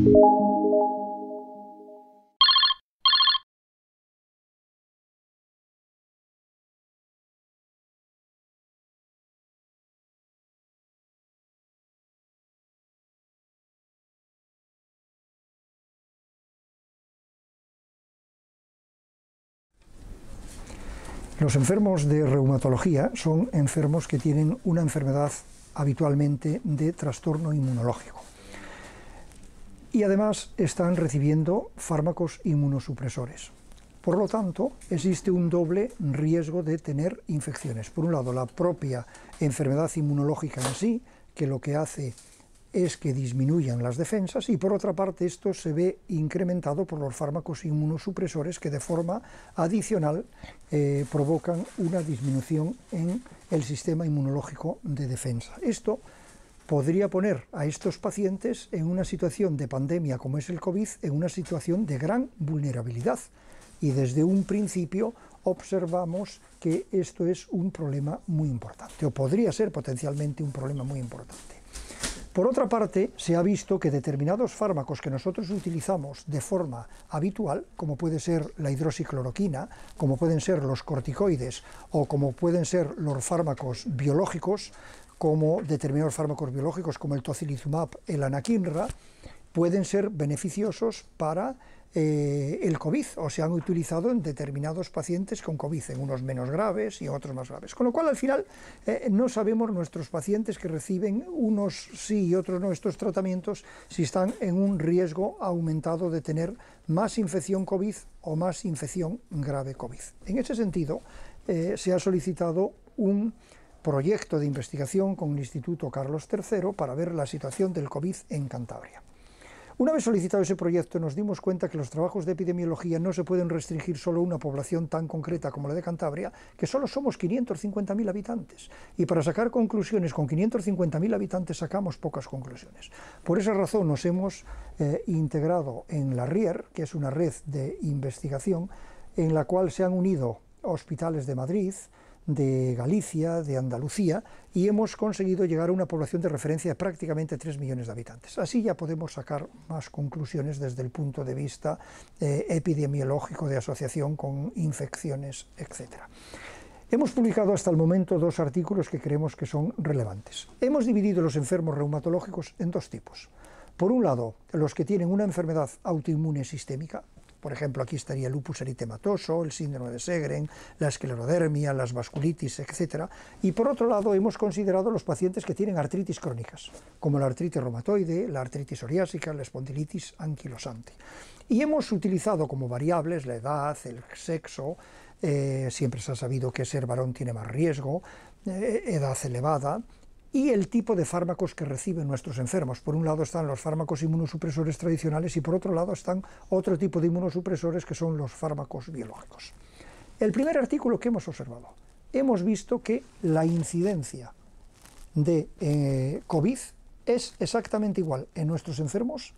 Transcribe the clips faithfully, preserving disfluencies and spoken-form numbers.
Los enfermos de reumatología son enfermos que tienen una enfermedad habitualmente de trastorno inmunológico y además están recibiendo fármacos inmunosupresores. Por lo tanto, existe un doble riesgo de tener infecciones. Por un lado, la propia enfermedad inmunológica en sí, que lo que hace es que disminuyan las defensas, y por otra parte esto se ve incrementado por los fármacos inmunosupresores que de forma adicional eh, provocan una disminución en el sistema inmunológico de defensa. Esto podría poner a estos pacientes en una situación de pandemia como es el COVID, en una situación de gran vulnerabilidad, y desde un principio observamos que esto es un problema muy importante, o podría ser potencialmente un problema muy importante. Por otra parte, se ha visto que determinados fármacos que nosotros utilizamos de forma habitual, como puede ser la hidroxicloroquina, como pueden ser los corticoides o como pueden ser los fármacos biológicos, como determinados fármacos biológicos como el tocilizumab, el anakinra, pueden ser beneficiosos para eh, el COVID, o se han utilizado en determinados pacientes con COVID, en unos menos graves y otros más graves. Con lo cual, al final, eh, no sabemos nuestros pacientes que reciben unos sí y otros no estos tratamientos, si están en un riesgo aumentado de tener más infección COVID o más infección grave COVID. En ese sentido, eh, se ha solicitado un proyecto de investigación con el Instituto Carlos tercero para ver la situación del COVID en Cantabria. Una vez solicitado ese proyecto, nos dimos cuenta que los trabajos de epidemiología no se pueden restringir solo a una población tan concreta como la de Cantabria, que solo somos quinientos cincuenta mil habitantes, y para sacar conclusiones con quinientos cincuenta mil habitantes sacamos pocas conclusiones. Por esa razón nos hemos eh, integrado en la RIER, que es una red de investigación en la cual se han unido hospitales de Madrid, de Galicia, de Andalucía, y hemos conseguido llegar a una población de referencia de prácticamente tres millones de habitantes. Así ya podemos sacar más conclusiones desde el punto de vista eh, epidemiológico de asociación con infecciones, etcétera. Hemos publicado hasta el momento dos artículos que creemos que son relevantes. Hemos dividido los enfermos reumatológicos en dos tipos. Por un lado, los que tienen una enfermedad autoinmune sistémica. Por ejemplo, aquí estaría el lupus eritematoso, el síndrome de Sjögren, la esclerodermia, las vasculitis, etcétera. Y por otro lado, hemos considerado los pacientes que tienen artritis crónicas, como la artritis reumatoide, la artritis psoriásica, la espondilitis anquilosante. Y hemos utilizado como variables la edad, el sexo, eh, siempre se ha sabido que ser varón tiene más riesgo, eh, edad elevada, y el tipo de fármacos que reciben nuestros enfermos. Por un lado están los fármacos inmunosupresores tradicionales y por otro lado están otro tipo de inmunosupresores que son los fármacos biológicos. El primer artículo que hemos observado, hemos visto que la incidencia de eh, COVID es exactamente igual en nuestros enfermos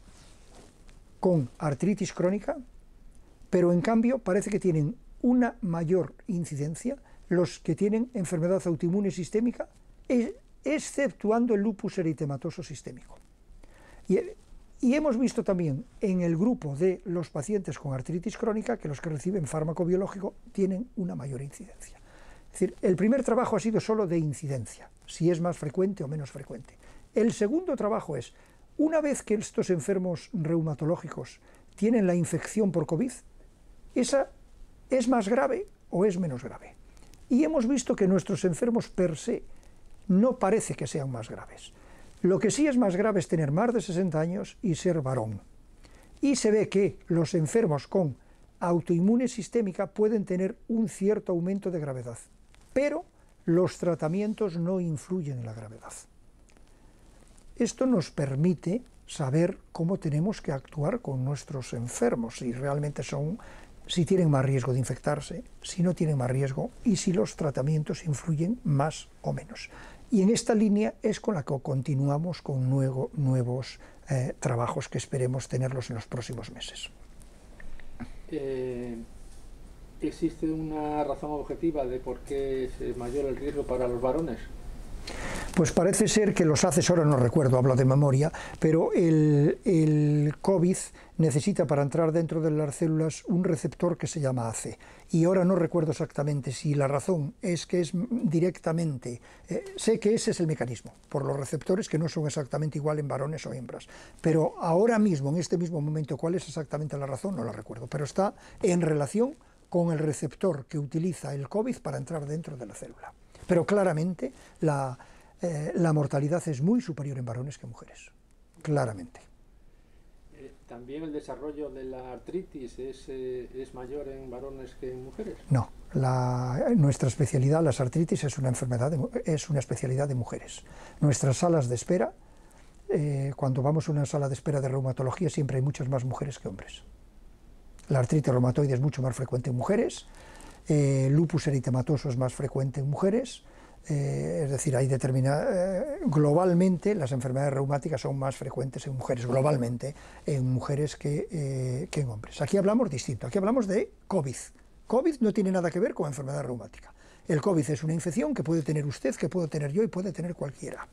con artritis crónica, pero en cambio parece que tienen una mayor incidencia los que tienen enfermedad autoinmune sistémica, exceptuando el lupus eritematoso sistémico. Y, y hemos visto también en el grupo de los pacientes con artritis crónica que los que reciben fármaco biológico tienen una mayor incidencia. Es decir, el primer trabajo ha sido solo de incidencia, si es más frecuente o menos frecuente. El segundo trabajo es, una vez que estos enfermos reumatológicos tienen la infección por COVID, ¿esa es más grave o es menos grave? Y hemos visto que nuestros enfermos per se no parece que sean más graves. Lo que sí es más grave es tener más de sesenta años y ser varón. Y se ve que los enfermos con autoinmune sistémica pueden tener un cierto aumento de gravedad, pero los tratamientos no influyen en la gravedad. Esto nos permite saber cómo tenemos que actuar con nuestros enfermos, si realmente son, si tienen más riesgo de infectarse, si no tienen más riesgo y si los tratamientos influyen más o menos. Y en esta línea es con la que continuamos con nuevo, nuevos eh, trabajos que esperemos tenerlos en los próximos meses. Eh, ¿Existe una razón objetiva de por qué es mayor el riesgo para los varones? Pues parece ser que los haces, ahora no recuerdo, hablo de memoria, pero el, el COVID necesita para entrar dentro de las células un receptor que se llama A C E. Y ahora no recuerdo exactamente si la razón es que es directamente, eh, sé que ese es el mecanismo, por los receptores que no son exactamente igual en varones o hembras, pero ahora mismo, en este mismo momento, cuál es exactamente la razón, no la recuerdo, pero está en relación con el receptor que utiliza el COVID para entrar dentro de la célula. Pero claramente la, eh, la mortalidad es muy superior en varones que en mujeres, claramente. ¿También el desarrollo de la artritis es, eh, es mayor en varones que en mujeres? No, la, nuestra especialidad, las artritis, es una, enfermedad de, es una especialidad de mujeres. Nuestras salas de espera, eh, cuando vamos a una sala de espera de reumatología, siempre hay muchas más mujeres que hombres. La artritis reumatoide es mucho más frecuente en mujeres, el eh, lupus eritematoso es más frecuente en mujeres, Eh, es decir, hay determinada, eh, globalmente las enfermedades reumáticas son más frecuentes en mujeres, globalmente, en mujeres que, eh, que en hombres. Aquí hablamos distinto, aquí hablamos de COVID. COVID no tiene nada que ver con enfermedad reumática. El COVID es una infección que puede tener usted, que puedo tener yo y puede tener cualquiera.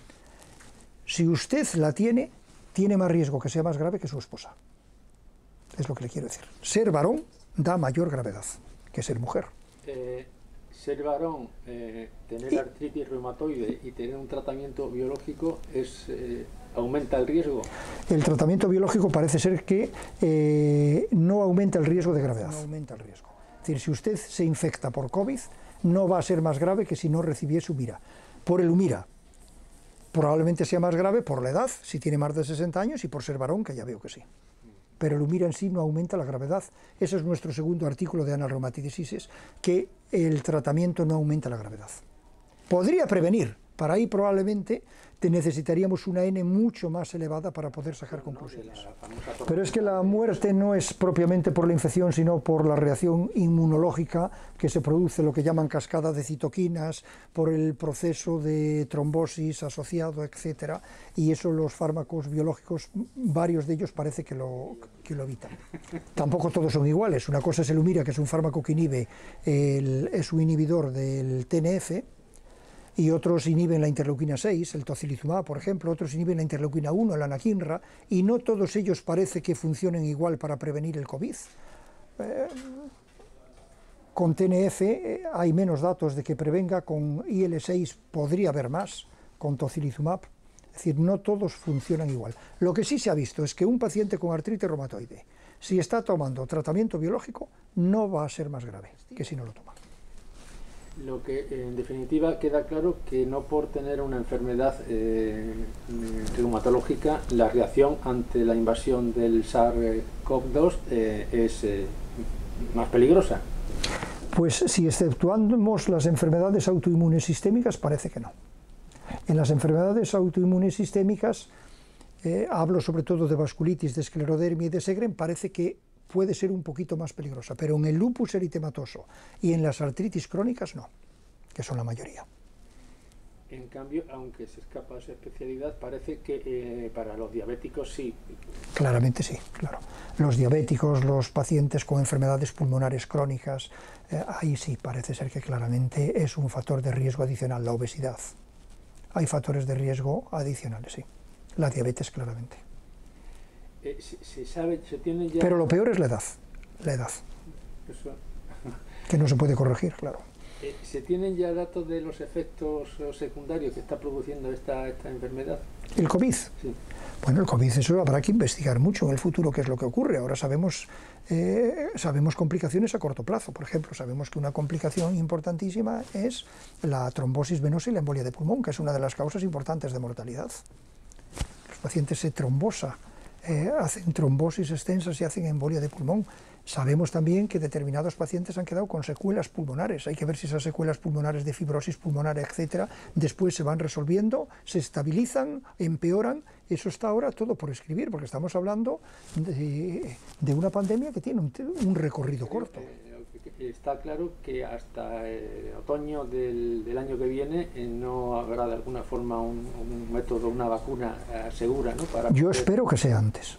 Si usted la tiene, tiene más riesgo que sea más grave que su esposa. Es lo que le quiero decir. Ser varón da mayor gravedad que ser mujer. Eh... Ser varón, eh, tener artritis reumatoide y tener un tratamiento biológico es, eh, aumenta el riesgo. El tratamiento biológico parece ser que eh, no aumenta el riesgo de gravedad. No aumenta el riesgo. Es decir, si usted se infecta por COVID, no va a ser más grave que si no recibiese Humira. Por el Humira, probablemente sea más grave por la edad, si tiene más de sesenta años, y por ser varón, que ya veo que sí. Pero el Humira en sí no aumenta la gravedad. Ese es nuestro segundo artículo de Annals Rheumaticis, que el tratamiento no aumenta la gravedad. Podría prevenir, para ahí probablemente te necesitaríamos una N mucho más elevada para poder sacar conclusiones. Pero es que la muerte no es propiamente por la infección, sino por la reacción inmunológica que se produce, lo que llaman cascada de citoquinas, por el proceso de trombosis asociado, etcétera, y eso los fármacos biológicos, varios de ellos parece que lo, que lo evitan. Tampoco todos son iguales. Una cosa es el Humira, que es un fármaco que inhibe, el, es un inhibidor del T N F, y otros inhiben la interleuquina seis, el tocilizumab, por ejemplo, otros inhiben la interleuquina uno, la anakinra, y no todos ellos parece que funcionen igual para prevenir el COVID. Eh, con T N F eh, hay menos datos de que prevenga, con I L seis podría haber más, con tocilizumab, es decir, no todos funcionan igual. Lo que sí se ha visto es que un paciente con artritis reumatoide, si está tomando tratamiento biológico, no va a ser más grave que si no lo toma. Lo que en definitiva queda claro que no por tener una enfermedad eh, reumatológica la reacción ante la invasión del SARS CoV dos eh, es eh, más peligrosa. Pues si exceptuamos las enfermedades autoinmunes sistémicas, parece que no. En las enfermedades autoinmunes sistémicas, eh, hablo sobre todo de vasculitis, de esclerodermia y de Sjögren, parece que puede ser un poquito más peligrosa, pero en el lupus eritematoso y en las artritis crónicas no, que son la mayoría. En cambio, aunque se escapa esa especialidad, parece que eh, para los diabéticos sí. Claramente sí, claro. Los diabéticos, los pacientes con enfermedades pulmonares crónicas, eh, ahí sí parece ser que claramente es un factor de riesgo adicional, la obesidad. Hay factores de riesgo adicionales, sí. La diabetes claramente. Eh, se, se sabe, se tiene ya... Pero lo peor es la edad, la edad, Eso. que no se puede corregir, claro. Eh, ¿Se tienen ya datos de los efectos secundarios que está produciendo esta, esta enfermedad? ¿El COVID? Sí. Bueno, el COVID, eso habrá que investigar mucho en el futuro qué es lo que ocurre. Ahora sabemos, eh, sabemos complicaciones a corto plazo. Por ejemplo, sabemos que una complicación importantísima es la trombosis venosa y la embolia de pulmón, que es una de las causas importantes de mortalidad. Los pacientes se trombosa. Eh, hacen trombosis extensas y hacen embolia de pulmón. Sabemos también que determinados pacientes han quedado con secuelas pulmonares. Hay que ver si esas secuelas pulmonares de fibrosis pulmonar, etcétera, después se van resolviendo, se estabilizan, empeoran. Eso está ahora todo por escribir, porque estamos hablando de, de una pandemia que tiene un, un recorrido corto. Está claro que hasta el otoño del, del año que viene eh, no habrá de alguna forma un, un método, una vacuna eh, segura, ¿no? Para Yo poder... espero que sea antes.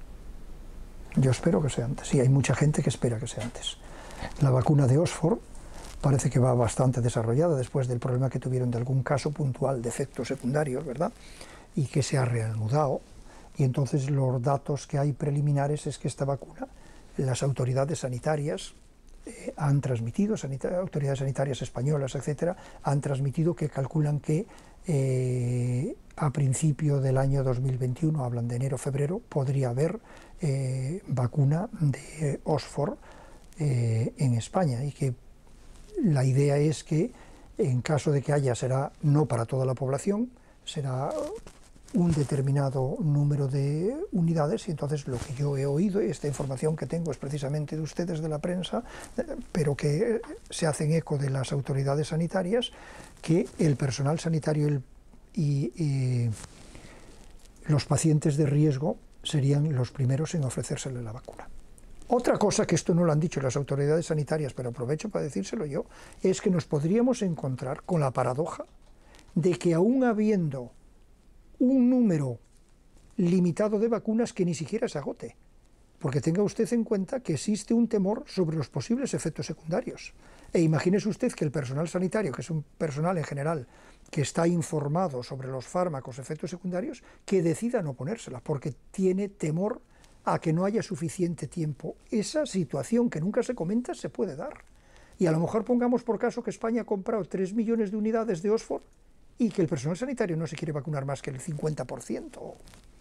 Yo espero que sea antes. Sí, hay mucha gente que espera que sea antes. La vacuna de Oxford parece que va bastante desarrollada después del problema que tuvieron de algún caso puntual de efectos secundarios, ¿verdad? Y que se ha reanudado. Y entonces los datos que hay preliminares es que esta vacuna, las autoridades sanitarias eh, han transmitido, sanita autoridades sanitarias españolas, etcétera, han transmitido que calculan que eh, a principio del año dos mil veintiuno, hablan de enero-febrero, podría haber eh, vacuna de Oxford eh, en España, y que la idea es que en caso de que haya, será no para toda la población, será un determinado número de unidades, y entonces lo que yo he oído, y esta información que tengo es precisamente de ustedes, de la prensa, pero que se hacen eco de las autoridades sanitarias, que el personal sanitario el, y, y los pacientes de riesgo serían los primeros en ofrecérsele la vacuna. Otra cosa, que esto no lo han dicho las autoridades sanitarias, pero aprovecho para decírselo yo, es que nos podríamos encontrar con la paradoja de que aún habiendo un número limitado de vacunas, que ni siquiera se agote, porque tenga usted en cuenta que existe un temor sobre los posibles efectos secundarios. E imagínese usted que el personal sanitario, que es un personal en general que está informado sobre los fármacos, efectos secundarios, que decida no ponérsela, porque tiene temor a que no haya suficiente tiempo. Esa situación que nunca se comenta se puede dar. Y a lo mejor pongamos por caso que España ha comprado tres millones de unidades de Oxford y que el personal sanitario no se quiere vacunar más que el cincuenta por ciento.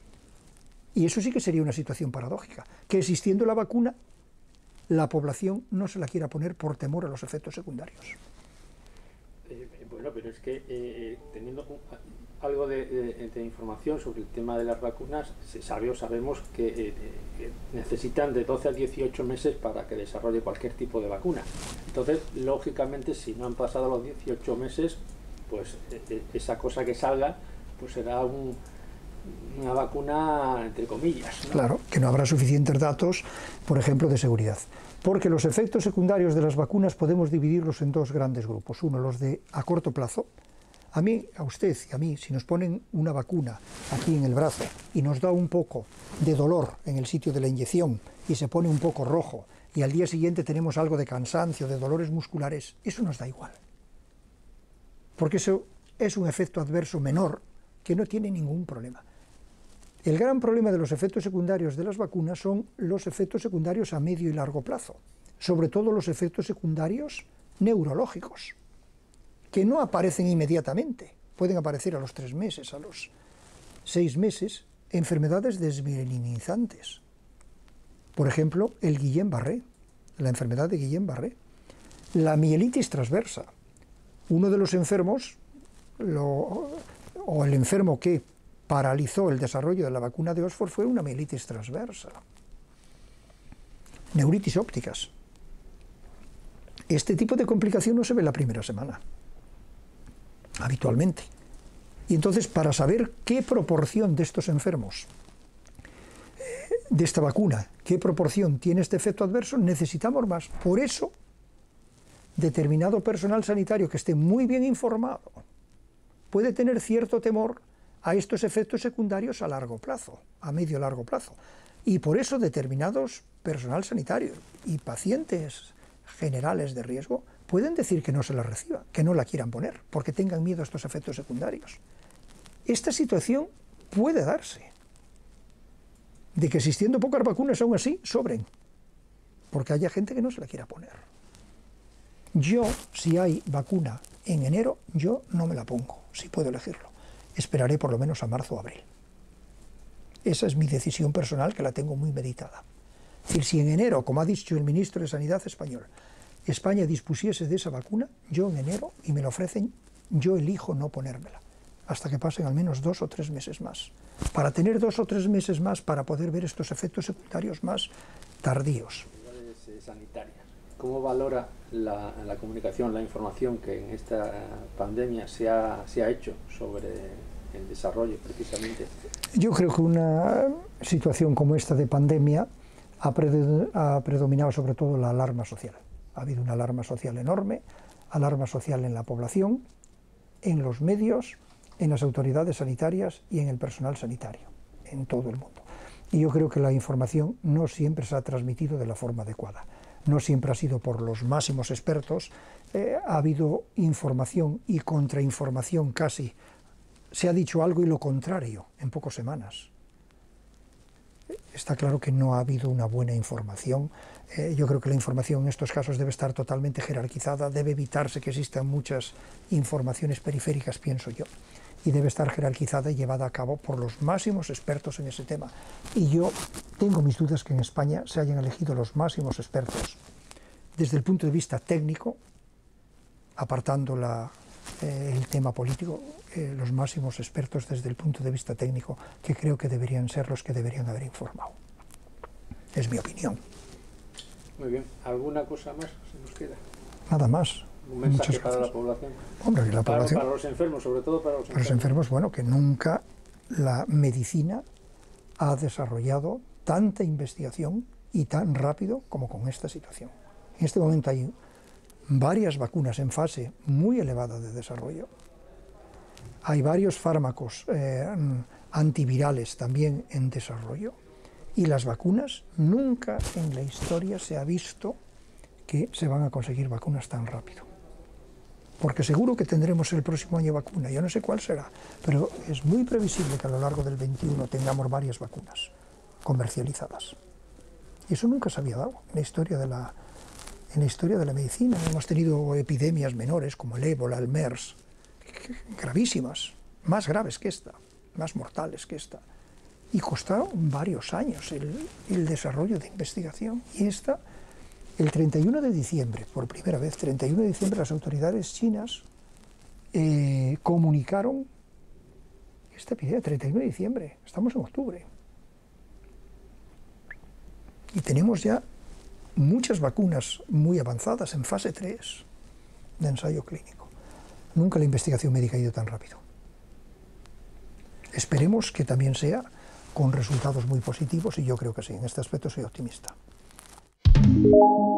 Y eso sí que sería una situación paradójica, que existiendo la vacuna, la población no se la quiera poner por temor a los efectos secundarios. Eh, bueno, pero es que eh, teniendo un, algo de, de, de información sobre el tema de las vacunas, se sabe o sabemos que eh, eh, necesitan de doce a dieciocho meses para que desarrolle cualquier tipo de vacuna. Entonces, lógicamente, si no han pasado los dieciocho meses, pues eh, esa cosa que salga pues será un, una vacuna entre comillas, ¿no? Claro, que no habrá suficientes datos, por ejemplo, de seguridad. Porque los efectos secundarios de las vacunas podemos dividirlos en dos grandes grupos. Uno, los de a corto plazo. A mí, a usted y a mí, si nos ponen una vacuna aquí en el brazo y nos da un poco de dolor en el sitio de la inyección y se pone un poco rojo y al día siguiente tenemos algo de cansancio, de dolores musculares, eso nos da igual. Porque eso es un efecto adverso menor que no tiene ningún problema. El gran problema de los efectos secundarios de las vacunas son los efectos secundarios a medio y largo plazo, sobre todo los efectos secundarios neurológicos, que no aparecen inmediatamente, pueden aparecer a los tres meses, a los seis meses, enfermedades desmielinizantes. Por ejemplo, el Guillain-Barré, la enfermedad de Guillain-Barré, la mielitis transversa. Uno de los enfermos, lo, o el enfermo que paralizó el desarrollo de la vacuna de Oxford, fue una mielitis transversa. Neuritis ópticas. Este tipo de complicación no se ve la primera semana, habitualmente. Y entonces, para saber qué proporción de estos enfermos, de esta vacuna, qué proporción tiene este efecto adverso, necesitamos más. Por eso, determinado personal sanitario que esté muy bien informado puede tener cierto temor a estos efectos secundarios a largo plazo, a medio largo plazo. Y por eso determinados personal sanitario y pacientes generales de riesgo pueden decir que no se la reciba, que no la quieran poner, porque tengan miedo a estos efectos secundarios. Esta situación puede darse, de que existiendo pocas vacunas aún así sobren, porque haya gente que no se la quiera poner. Yo, si hay vacuna en enero, yo no me la pongo, si puedo elegirlo. Esperaré por lo menos a marzo o abril. Esa es mi decisión personal, que la tengo muy meditada. Es decir, si en enero, como ha dicho el ministro de Sanidad español, España dispusiese de esa vacuna, yo en enero, y me la ofrecen, yo elijo no ponérmela, hasta que pasen al menos dos o tres meses más, para tener dos o tres meses más para poder ver estos efectos secundarios más tardíos. Sanitarias. ¿Cómo valora la, la comunicación, la información que en esta pandemia se ha, se ha hecho sobre el desarrollo, precisamente? Yo creo que una situación como esta de pandemia ha, pre, ha predominado sobre todo la alarma social. Ha habido una alarma social enorme, alarma social en la población, en los medios, en las autoridades sanitarias y en el personal sanitario, en todo el mundo. Y yo creo que la información no siempre se ha transmitido de la forma adecuada. No siempre ha sido por los máximos expertos, eh, ha habido información y contrainformación casi. Se ha dicho algo y lo contrario en pocas semanas. está claro que no ha habido una buena información. Eh, yo creo que la información en estos casos debe estar totalmente jerarquizada, debe evitarse que existan muchas informaciones periféricas, pienso yo, y debe estar jerarquizada y llevada a cabo por los máximos expertos en ese tema. Y yo tengo mis dudas que en España se hayan elegido los máximos expertos desde el punto de vista técnico, apartando la, eh, el tema político, eh, los máximos expertos desde el punto de vista técnico, que creo que deberían ser los que deberían haber informado. Es mi opinión. Muy bien. ¿Alguna cosa más se nos queda? Nada más. Un mensaje para la población. Hombre, la para, población. Para los enfermos, sobre todo para los para enfermos. los enfermos, bueno, que nunca la medicina ha desarrollado tanta investigación y tan rápido como con esta situación. En este momento hay varias vacunas en fase muy elevada de desarrollo. Hay varios fármacos eh, antivirales también en desarrollo. Y las vacunas, nunca en la historia se ha visto que se van a conseguir vacunas tan rápido. Porque seguro que tendremos el próximo año vacuna, yo no sé cuál será, pero es muy previsible que a lo largo del veintiuno tengamos varias vacunas comercializadas. Y eso nunca se había dado en la historia de la, en la historia de la medicina. Hemos tenido epidemias menores como el ébola, el MERS, gravísimas, más graves que esta, más mortales que esta. Y costaron varios años el, el desarrollo de investigación. Y esta, el treinta y uno de diciembre, por primera vez, treinta y uno de diciembre, las autoridades chinas eh, comunicaron esta epidemia, treinta y uno de diciembre, estamos en octubre. Y tenemos ya muchas vacunas muy avanzadas en fase tres de ensayo clínico. Nunca la investigación médica ha ido tan rápido. Esperemos que también sea con resultados muy positivos, y yo creo que sí, en este aspecto soy optimista.